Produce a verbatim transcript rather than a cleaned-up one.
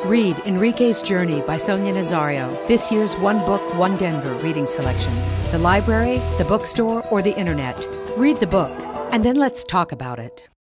Read Enrique's Journey by Sonia Nazario, this year's One Book, One Denver reading selection. The library, the bookstore, or the internet. Read the book, and then let's talk about it.